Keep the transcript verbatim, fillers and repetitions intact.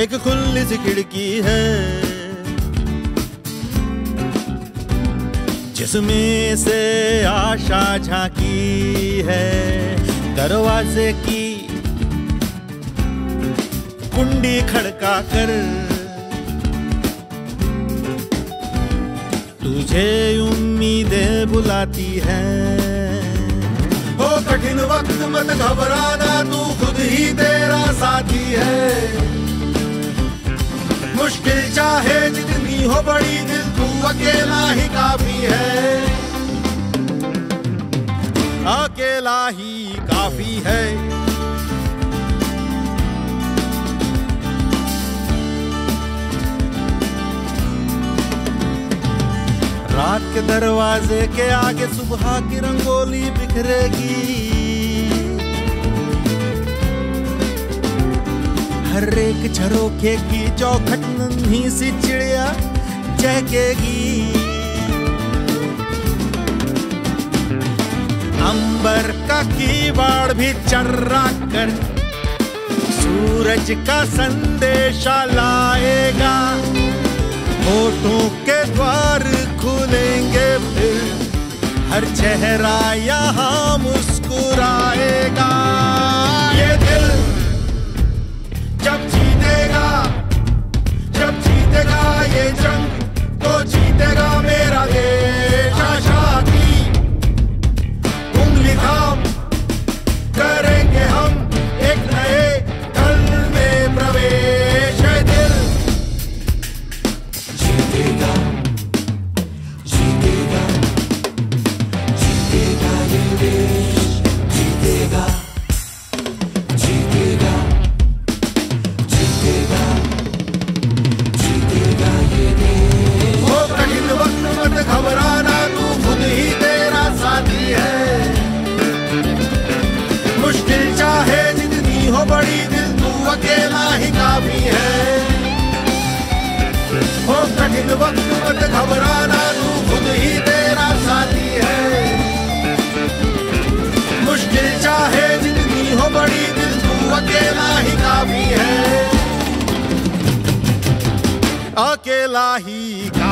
एक खुली सी खिड़की है जिसमें से आशा झांकी है। दरवाजे की कुंडी खड़का कर तुझे उम्मीदें बुलाती है। हो कठिन वक्त मत घबराना, तू खुद ही तेरा साथी है। मुश्किल चाहे जितनी हो बड़ी, दिल तू अकेला ही काफी है। अकेला ही काफी है। रात के दरवाजे के आगे सुबह की रंगोली बिखरेगी। हर एक झरोखे की चौखट नन्ही सी चिड़िया चहकेगी। अंबर का कीवाड़ भी चर्रा कर सूरज का संदेशा लाएगा। होठों के द्वार खुलेंगे फिर हर चेहरा यहाँ मुस्कुराएगा। ये दिल जब जीतेगा, जब जीतेगा ये जंग, तो जीतेगा मेरा देश। आशा की उंगली थाम करेंगे हम एक नए कल में प्रवेश। ये दिल जीतेगा, जीतेगा, जीतेगा ये देश। जीतेगा, जीतेगा, जीतेगा, जीतेगा ये देश। हो कठिन वक्त मत घबराना, तू खुद ही तेरा साथी है। मुश्किल चाहे जितनी हो बड़ी, दिल तू अकेला ही काफी है। हो कठिन वक्त मत घबराना, तू खुद ही तेरा साथी है। मुश्किल चाहे जितनी हो बड़ी, दिल तू अकेला ही काफी है। अकेला ही